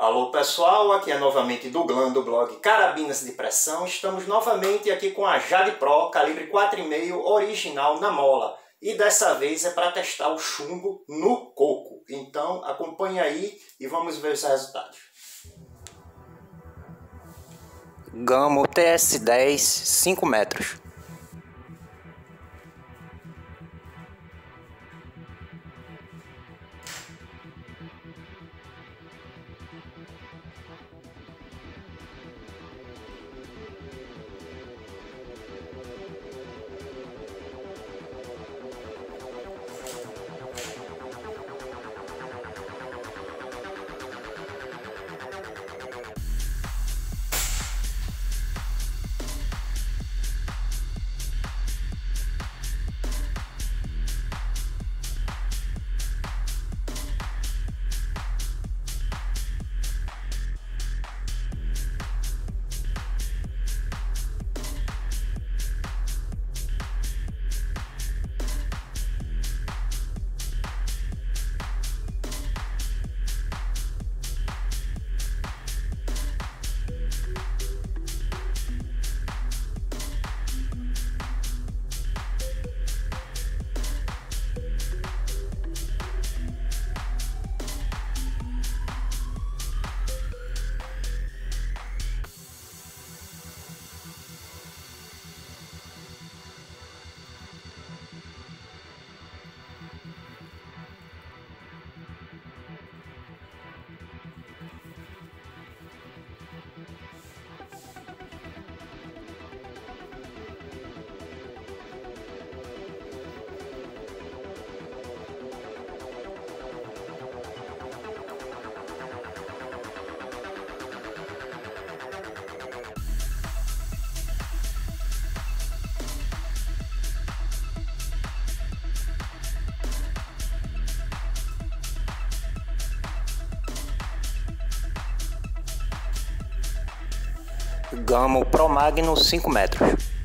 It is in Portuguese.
Alô pessoal, aqui é novamente Douglas do blog Carabinas de Pressão. Estamos novamente aqui com a Jade Pro calibre 4,5 original na mola. E dessa vez é para testar o chumbo no coco. Então acompanhe aí e vamos ver os resultados. Gamo TS10 5 metros. Gamo Pro Magno 5 metros.